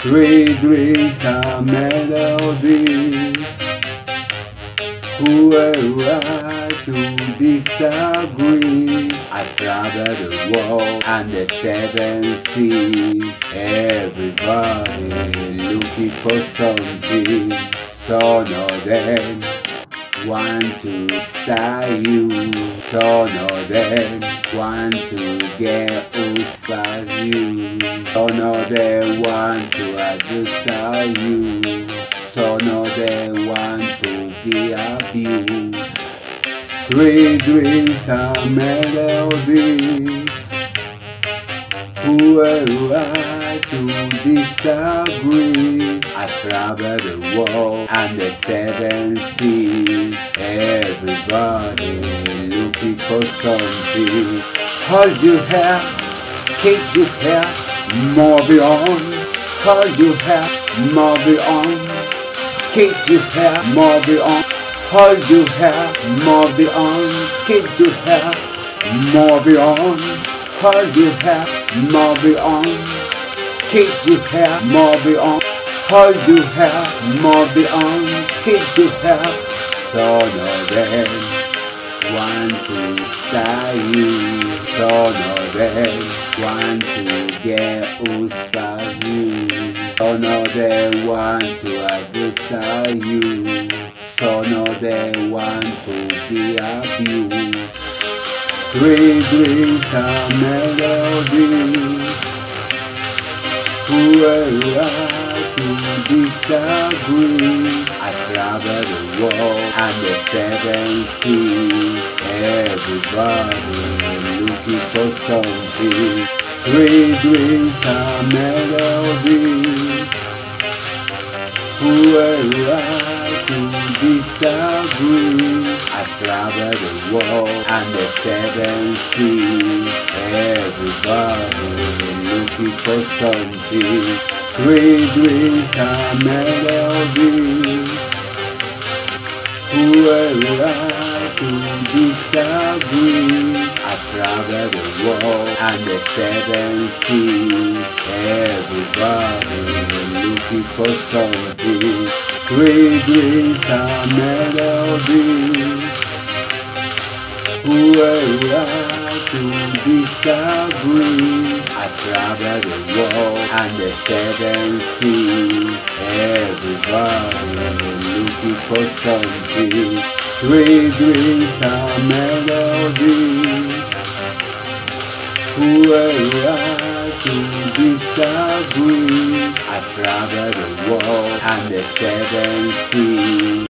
Three dreams are melodies. Who am I to disagree? I travel the world and the seven seas. Everybody looking for something. Some of them want to style you. Some of them want to get outside you. Some of them want to advertise you. Some of them want to be abused. Three dreams are melodies. Who am I to disagree? I travel the world and the seven seas. Everybody looking for something. Hold your hair, keep your hair, move on. Hold your hair, move on. Keep your hair, move on. Hold your hair, move on. Keep your hair, move on. Hold your hair, move on. Keep your hair, move on. Hold your hair, move on. Keep your hair. Some of them want to style you. Some of them want to get outside you. Some of them want to advertise you. Some of them want to be abused. Three dreams are melodies. Who am I to disagree? I travel the world and the seven seas. Everybody looking for something. Three dreams are melodies. Who am I to disagree? I travel the world and the seven seas. Everybody looking for something. Three dreams are melodies. Who am I to disagree? I travel the world and the seven seas. Everybody looking for something. Three dreams are melodies. Who am I to disagree? I travel the world and the seven seas. Everybody looking for something. Three dreams are melodies. Who am I to disagree? I travel the world and the seven seas.